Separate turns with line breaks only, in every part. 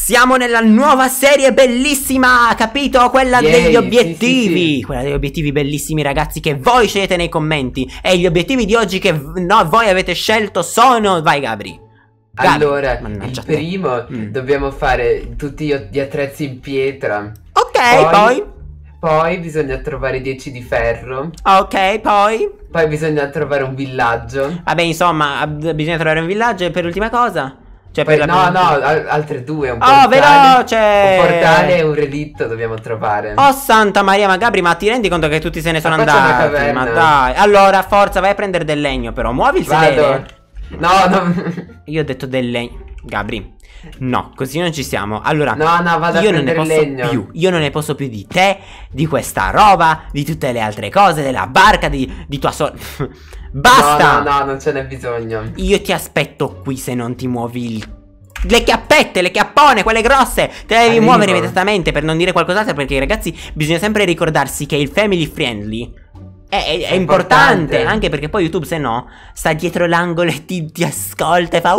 Siamo nella nuova serie bellissima, capito? Quella degli obiettivi. Quella degli obiettivi bellissimi, ragazzi, che voi scegliete nei commenti. E gli obiettivi di oggi che voi avete scelto sono... Vai, Gabri.
Allora, il primo dobbiamo fare tutti gli attrezzi in pietra.
Ok,
poi bisogna trovare 10 di ferro.
Ok, poi
bisogna trovare un villaggio.
Vabbè, insomma, bisogna trovare un villaggio. E per l'ultima cosa? Cioè
poi,
per
altre due. Un portale,
veloce!
Un portale e un relitto dobbiamo trovare.
Oh santa Maria, ma Gabri, ma ti rendi conto che tutti se ne sono andati? Ma dai. Allora, forza, vai a prendere del legno, però. Muovi il sedere.
No.
Io ho detto del legno. Gabri, no, così non ci siamo. Allora,
vado
io
a
non ne posso
legno.
più. Io non ne posso più di te, di questa roba, di tutte le altre cose, della barca, di tua sorella. Basta!
No, non ce n'è bisogno.
Io ti aspetto qui se non ti muovi le chiappette, le chiappone, quelle grosse. Te le devi muovere immediatamente, per non dire qualcos'altro, perché ragazzi bisogna sempre ricordarsi che il family friendly è importante. Anche perché poi YouTube, se no, sta dietro l'angolo e ti ascolta e fa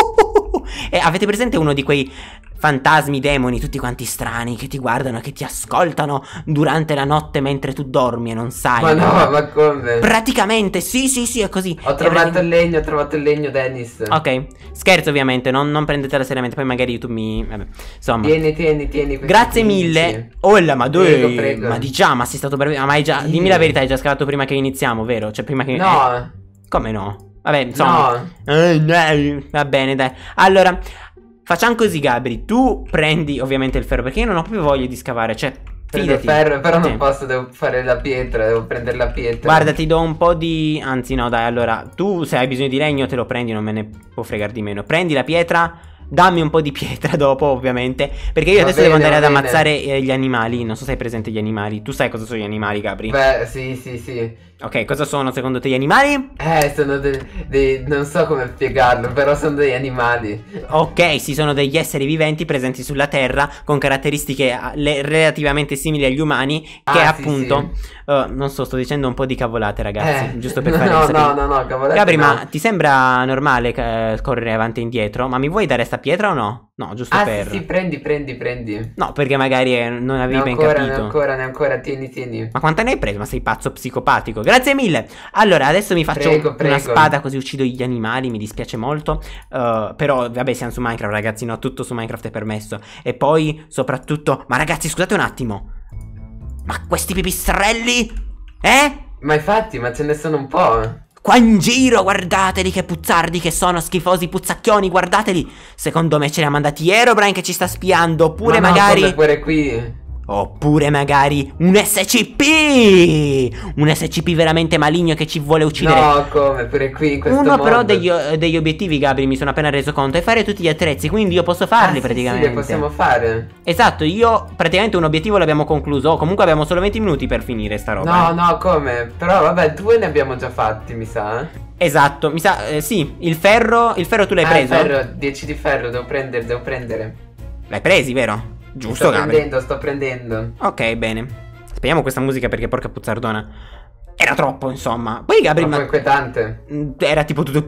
E avete presente uno di quei fantasmi, demoni, tutti quanti strani, che ti guardano, che ti ascoltano durante la notte mentre tu dormi e non sai?
Ma no, ma come?
Praticamente, sì, è così.
Ho trovato il legno, Dennis.
Ok, scherzo ovviamente, non prendetela seriamente, poi magari YouTube mi... Vabbè, insomma.
Tieni.
Grazie mille. Oh la
prego.
Ma diciamo, ma sei stato bravo. Ma hai già... Dimmi la verità, hai già scavato prima che iniziamo, vero? Cioè prima che...
No.
Come no? Vabbè, insomma.
No.
Va bene, dai. Allora, facciamo così, Gabri. Tu prendi ovviamente il ferro, perché io non ho proprio voglia di scavare. Cioè,
prendo il ferro, però non posso, devo fare la pietra, devo prendere la pietra.
Guarda, ti do un po' di... Anzi, no, dai, allora, tu se hai bisogno di legno te lo prendi, non me ne può fregare di meno. Prendi la pietra, dammi un po' di pietra dopo, ovviamente, perché io adesso devo andare ad ammazzare gli animali. Non so se hai presente gli animali. Tu sai cosa sono gli animali, Gabri?
Beh, sì.
Ok, cosa sono secondo te gli animali?
Sono non so come spiegarlo, però sono degli animali.
Ok, sì, sono degli esseri viventi presenti sulla Terra con caratteristiche relativamente simili agli umani, che appunto... non so, sto dicendo un po' di cavolate, ragazzi, giusto per fare
No, cavolate.
Gabri, ma ti sembra normale correre avanti e indietro? Ma mi vuoi dare sta pietra o no? No, giusto per...
sì, prendi.
No, perché magari non avevi ben capito.
Ne ancora, tieni.
Ma quante ne hai preso? Ma sei pazzo psicopatico. Grazie mille. Allora, adesso mi faccio una spada così uccido gli animali, mi dispiace molto. Però, vabbè, siamo su Minecraft, ragazzi, no, tutto su Minecraft è permesso. E poi, soprattutto... Ma ragazzi, scusate un attimo. Ma questi pipistrelli?
Ma infatti, ma ce ne sono un po'.
Qua in giro, guardateli che puzzardi che sono, schifosi puzzacchioni, guardateli. Secondo me ce li ha mandati Herobrine che ci sta spiando. Oppure magari...
pure qui.
Oppure magari un SCP. Un SCP veramente maligno che ci vuole uccidere.
No, come? Pure qui in questo
mondo. Però
mondo.
degli obiettivi, Gabri, mi sono appena reso conto, è fare tutti gli attrezzi, quindi io posso farli praticamente.
Sì, li possiamo fare.
Esatto, io praticamente un obiettivo l'abbiamo concluso. Comunque abbiamo solo 20 minuti per finire sta roba.
No, come? Però vabbè, 2 ne abbiamo già fatti, mi sa.
Esatto, mi sa, sì, il ferro tu l'hai preso?
Il ferro, 10 di ferro, devo prendere.
L'hai presi, vero? Giusto, Gabri.
Sto prendendo.
Ok, bene. Speriamo questa musica perché porca puzzardona. Era troppo, insomma. Poi Gabri,
ma inquietante.
Era tipo tutto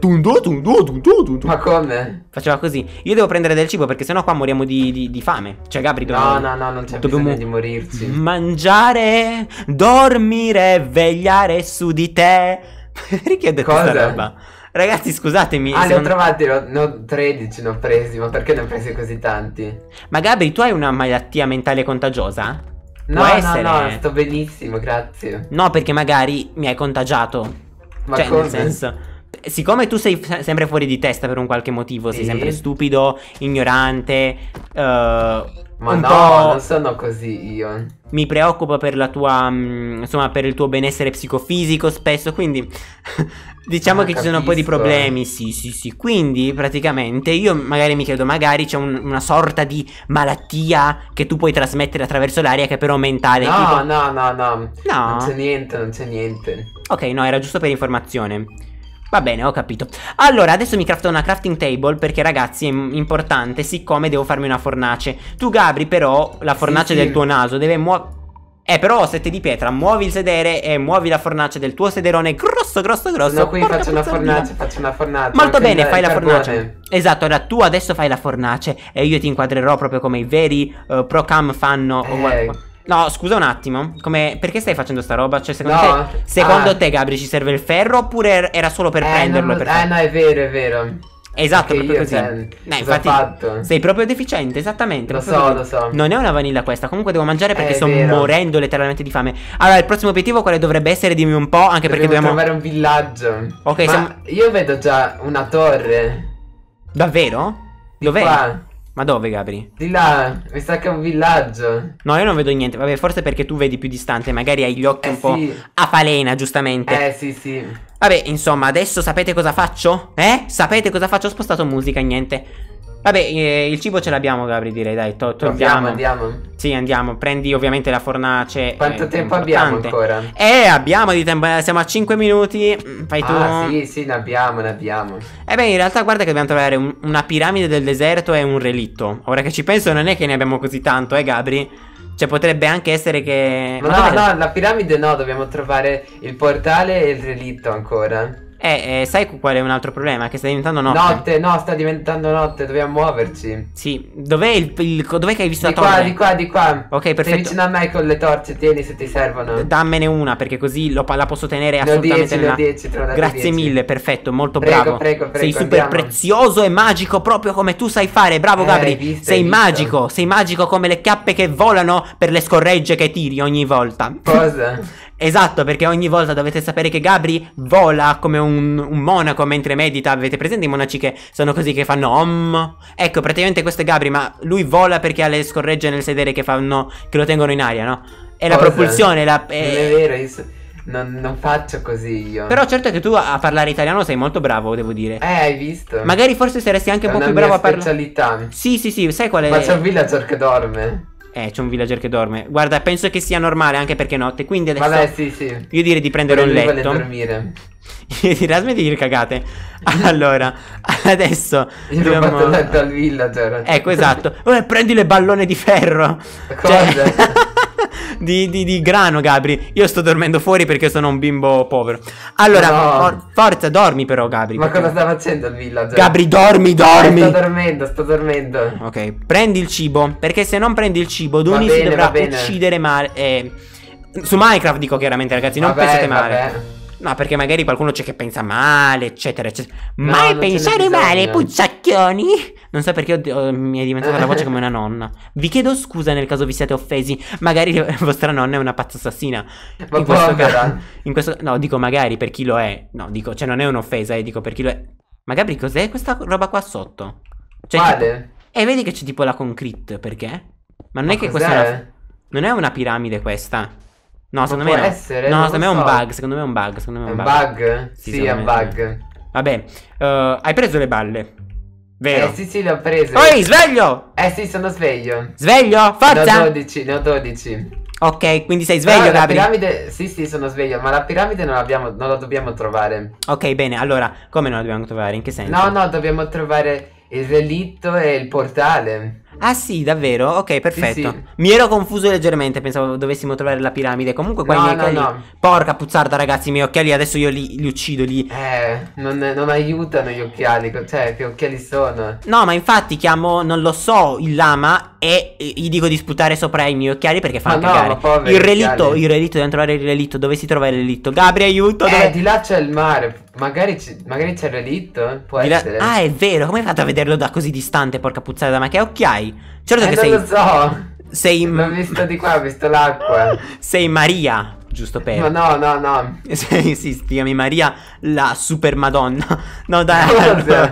Ma come?
Faceva così. Io devo prendere del cibo perché sennò qua moriamo di fame. Cioè, Gabri,
no, non c'è bisogno di morirci.
Mangiare, dormire, vegliare su di te. Perché ho detto questa roba? Ragazzi, scusatemi.
Ne ho trovati, 13 ne ho presi. Ma perché ne ho presi così tanti?
Ma Gabri, tu hai una malattia mentale contagiosa?
No, sto benissimo, grazie.
No, perché magari mi hai contagiato.
Ma
cioè,
come?
nel senso, siccome tu sei sempre fuori di testa per un qualche motivo, sei sempre stupido, ignorante,
ma non sono così io.
Mi preoccupo per la tua, insomma, per il tuo benessere psicofisico spesso, quindi diciamo che ci sono un po' di problemi, sì. Quindi praticamente io magari mi chiedo, magari c'è una sorta di malattia che tu puoi trasmettere attraverso l'aria, che è però mentale.
No. Non c'è niente.
Ok, no, era giusto per informazione. Va bene, ho capito. Allora, adesso mi crafto una crafting table perché, ragazzi, è importante, siccome devo farmi una fornace. Tu, Gabri, però, la fornace del tuo naso deve Però sette di pietra, muovi il sedere e muovi la fornace del tuo sederone grosso.
No, qui faccio una fornace,
Molto bene, fai la fornace. Esatto, ora tu adesso fai la fornace e io ti inquadrerò proprio come i veri pro cam fanno. No, scusa un attimo, perché stai facendo sta roba? Cioè, secondo te, Gabri, ci serve il ferro oppure era solo per prenderlo?
No, è vero.
Esatto, proprio così. Infatti, sei proprio deficiente, esattamente.
Lo so.
Non è una vanilla questa. Comunque devo mangiare perché sto morendo letteralmente di fame. Allora, il prossimo obiettivo quale dovrebbe essere? Dimmi un po', anche perché dobbiamo
trovare un villaggio.
Ok,
io vedo già una torre.
Davvero? Dov'è?
Qua.
Ma dove, Gabri?
Di là, mi sa che è un villaggio.
No, io non vedo niente. Vabbè, forse perché tu vedi più distante. Magari hai gli occhi un po' a falena, giustamente.
Sì.
Vabbè, insomma, adesso sapete cosa faccio? Sapete cosa faccio? Ho spostato musica, niente. Vabbè, il cibo ce l'abbiamo, Gabri, direi, dai,
andiamo.
Sì, andiamo, prendi ovviamente la fornace.
Quanto tempo abbiamo ancora?
Abbiamo di tempo, siamo a 5 minuti, fai tu.
Sì, ne abbiamo.
In realtà guarda che dobbiamo trovare una piramide del deserto e un relitto. Ora che ci penso non è che ne abbiamo così tanto, Gabri? Cioè potrebbe anche essere che...
No, la piramide no, dobbiamo trovare il portale e il relitto ancora.
Sai qual è un altro problema? Che sta diventando notte.
Sta diventando notte, dobbiamo muoverci.
Sì, dov'è dov'è che hai visto la torre?
Di qua.
Ok, perfetto.
Sei vicino a me con le torce, tieni se ti servono.
Dammene una, perché così la posso tenere assolutamente
nella... 10,
Grazie mille, perfetto, molto bravo.
Prego,
sei super prezioso e magico proprio come tu sai fare. Bravo Gabri, sei magico come le chiappe che volano per le scorregge che tiri ogni volta.
Cosa?
Esatto, perché ogni volta dovete sapere che Gabri vola come un monaco mentre medita. Avete presente i monaci che sono così, che fanno om? Ecco, praticamente questo è Gabri, ma lui vola perché ha le scorregge nel sedere che lo tengono in aria, no? E la propulsione,
Non è vero, non faccio così io.
Però certo che tu a parlare italiano sei molto bravo, devo dire.
Hai visto?
Magari forse saresti anche un po' più bravo a parlare.
È una specialità.
Sì, sai qual è?
Ma c'è un villager che dorme.
C'è un villager che dorme. Guarda, penso che sia normale anche perché è notte. Quindi adesso
vabbè, sì.
Io direi di prendere un letto.
Vuole dormire.
Io direi smetti di dire cagate. Allora, adesso
io ho fatto il letto al villager.
Ecco, esatto. Prendi le ballone di ferro.
Cosa?
Di grano, Gabri. Io sto dormendo fuori perché sono un bimbo povero. Allora, forza, dormi però, Gabri.
Ma cosa sta facendo il villager?
Gabri, dormi.
Sto dormendo.
Ok, prendi il cibo, perché se non prendi il cibo Duni si dovrà uccidere male. Su Minecraft dico chiaramente, ragazzi, non pensate male. No, perché magari qualcuno c'è che pensa male, eccetera. Mai pensare male, puzzacchioni. Non so perché mi è diventata la voce come una nonna. Vi chiedo scusa nel caso vi siate offesi. Magari vostra nonna è una pazza assassina.
Ma
in questo no, dico magari per chi lo è. No, dico, cioè non è un'offesa, dico per chi lo è. Ma Gabri, cos'è questa roba qua sotto?
Quale?
Vedi che c'è tipo la concrete, perché? Ma non è che questa non è una piramide questa. No, secondo me no.
Essere,
no, secondo me è un bug. Secondo me è un bug.
È un bug? Sì, è un bug.
Vabbè, hai preso le balle? Vero?
Sì, le ho prese.
Oi, sveglio!
Sì, sono sveglio.
Sveglio? Forza!
Ne ho 12.
Ok, quindi sei sveglio, Gabri?
La piramide, sì, sono sveglio. Ma la piramide non la dobbiamo trovare.
Ok, bene, allora, come non la dobbiamo trovare? In che senso?
No, dobbiamo trovare il relitto e il portale.
Ah sì, davvero? Ok, perfetto.
Sì.
Mi ero confuso leggermente, pensavo dovessimo trovare la piramide. Comunque qua i miei occhiali...
No.
Porca puzzarda, ragazzi, i miei occhiali adesso io li uccido lì.
Non aiutano gli occhiali, cioè che occhiali sono?
No, ma infatti chiamo, non lo so, il lama e gli dico di sputare sopra i miei occhiali perché fanno cagare. Il relitto, dobbiamo trovare il relitto. Dove si trova il relitto? Gabri, aiuto!
Di là c'è il mare. Magari c'è il relitto? Può essere.
Ah, è vero, come hai fatto a vederlo da così distante, porca puzzata? Ma che occhiali? Certo che
non lo so.
L'ho
visto di qua, ho visto l'acqua.
Sei Maria, giusto per...
Ma no.
Sì, ti chiami Maria la super madonna. No, dai, allora.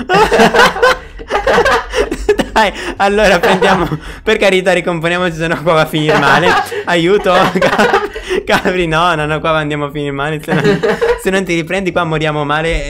Dai, allora prendiamo... Per carità, ricomponiamoci, sennò qua va a finire male. Aiuto, Gabri, no, qua andiamo a finire male. Se non ti riprendi qua moriamo male.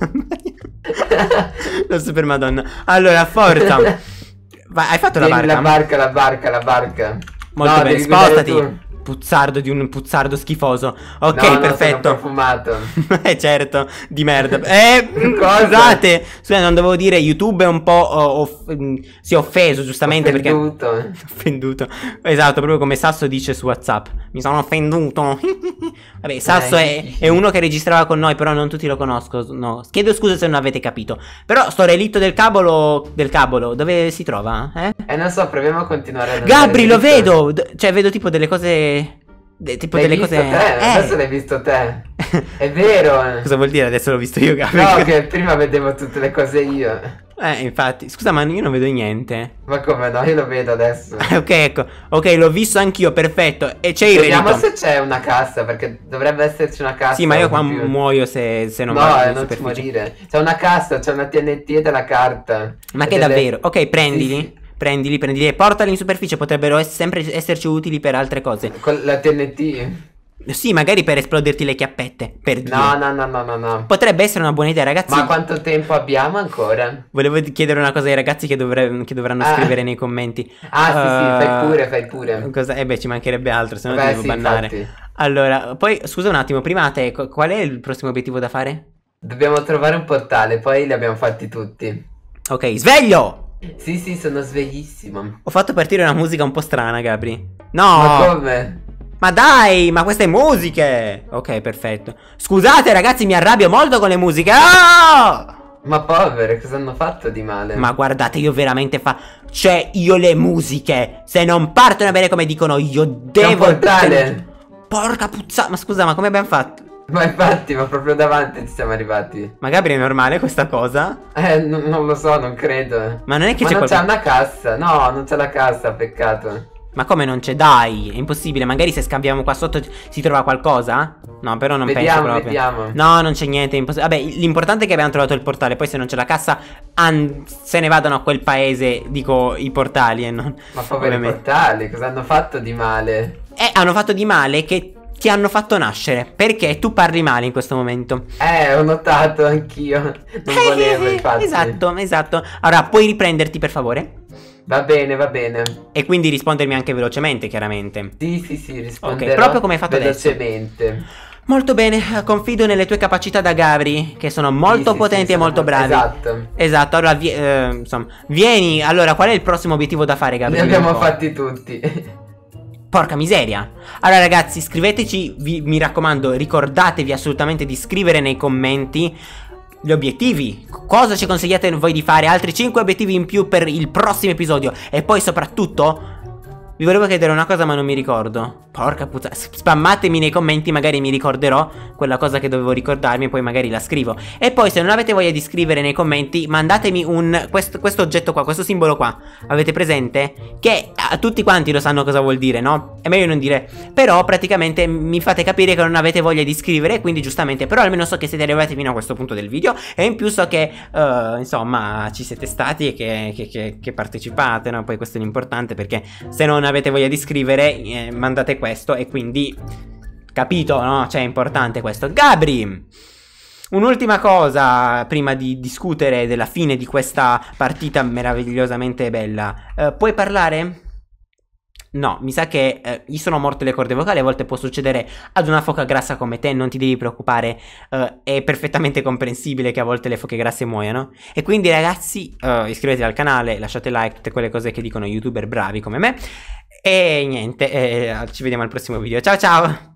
La super madonna. Allora, forza. Vai, hai fatto la barca?
La barca.
Molto bene, spostati. puzzardo di un puzzardo schifoso. Ok,
no,
perfetto.
Sono profumato.
Certo, di merda. Scusate, non dovevo dire, YouTube è un po' si è offeso, giustamente,
offenduto.
perché offenduto. Esatto, proprio come Sasso dice su WhatsApp. Mi sono offenduto. Vabbè, Sasso è uno che registrava con noi, però non tutti lo conoscono. Chiedo scusa se non avete capito. Però sto relitto del cabolo, dove si trova?
Non so, proviamo a continuare a
Gabri, lo vedo. Cioè, vedo tipo delle cose. Tipo
l'hai
delle
visto
cose.
Te? Adesso l'hai visto te. È vero.
Cosa vuol dire adesso l'ho visto io, Gabri?
No, che prima vedevo tutte le cose io.
Infatti. Scusa, ma io non vedo niente.
Ma come no? Io lo vedo adesso.
Ok, ecco. Ok, l'ho visto anch'io, perfetto. E c'è il relitto.
Vediamo se c'è una cassa, perché dovrebbe esserci una cassa.
Sì, ma io qua muoio se non vado in
non ti
superficie.
morire. C'è una cassa, c'è una TNT e della carta.
Ma che davvero? Ok, prendili.
Sì.
Prendili e portali in superficie. Potrebbero sempre esserci utili per altre cose.
Con la TNT?
Sì, magari per esploderti le chiappette. Per dire.
No.
Potrebbe essere una buona idea, ragazzi.
Ma quanto tempo abbiamo ancora?
Volevo chiedere una cosa ai ragazzi che dovranno scrivere nei commenti.
Sì, fai pure.
Cosa? Ci mancherebbe altro, se no ti devo bannare.
Infatti.
Allora, poi scusa un attimo, prima a te, qual è il prossimo obiettivo da fare?
Dobbiamo trovare un portale, poi li abbiamo fatti tutti.
Ok, sveglio!
Sì, sono sveglissimo.
Ho fatto partire una musica un po' strana, Gabri. No!
Ma come?
Ma dai, ma queste musiche! Ok, perfetto. Scusate ragazzi, mi arrabbio molto con le musiche. Oh!
Ma povere, cosa hanno fatto di male?
Ma guardate, io veramente cioè, io le musiche, se non partono bene come dicono, io devo...
C'è un portale!
Porca puzza... Ma scusa, ma come abbiamo fatto?
Ma infatti, ma proprio davanti ci siamo arrivati.
Ma Gabri, è normale questa cosa?
Non lo so, non credo.
Ma non è che
c'è una cassa. No, non c'è la cassa, peccato.
Ma come non c'è? Dai, è impossibile. Magari se scambiamo qua sotto si trova qualcosa? No, però non penso proprio.
Vediamo.
No, non c'è niente, è impossibile. Vabbè, l'importante è che abbiamo trovato il portale. Poi se non c'è la cassa se ne vadano a quel paese, dico, i portali e non...
Ma poveri portali, cosa hanno fatto di male?
Hanno fatto di male che ti hanno fatto nascere. Perché tu parli male in questo momento.
Ho notato anch'io. Non volevo, infatti.
Esatto. Allora, puoi riprenderti per favore?
Va bene.
E quindi rispondermi anche velocemente, chiaramente.
Sì, risponderò.
Ok, proprio come hai fatto
velocemente.
Adesso. Molto bene, confido nelle tue capacità da Gabri, che sono molto potenti e molto bravi. Esatto, allora insomma, vieni. Allora, qual è il prossimo obiettivo da fare, Gabri?
Li abbiamo fatti tutti.
Porca miseria. Allora ragazzi, scriveteci, mi raccomando, ricordatevi assolutamente di scrivere nei commenti gli obiettivi. Cosa ci consigliate voi di fare? Altri 5 obiettivi in più per il prossimo episodio. E poi soprattutto vi volevo chiedere una cosa ma non mi ricordo. Porca puttana. Spammatemi nei commenti, magari mi ricorderò quella cosa che dovevo ricordarmi e poi magari la scrivo. E poi se non avete voglia di scrivere nei commenti, mandatemi questo oggetto qua, questo simbolo qua. Avete presente? Che tutti quanti lo sanno cosa vuol dire, no? È meglio non dire. Però praticamente mi fate capire che non avete voglia di scrivere, quindi giustamente. Però almeno so che siete arrivati fino a questo punto del video. E in più so che insomma ci siete stati e che partecipate, no? Poi questo è l'importante, perché se non avete voglia di scrivere mandate questo e quindi capito, no? Cioè è importante questo. Gabri, un'ultima cosa prima di discutere della fine di questa partita meravigliosamente bella. Puoi parlare? No, mi sa che gli sono morte le corde vocali. A volte può succedere ad una foca grassa come te, non ti devi preoccupare, è perfettamente comprensibile che a volte le foche grasse muoiano. E quindi ragazzi, iscrivetevi al canale, lasciate like, tutte quelle cose che dicono youtuber bravi come me. E niente, ci vediamo al prossimo video. Ciao ciao!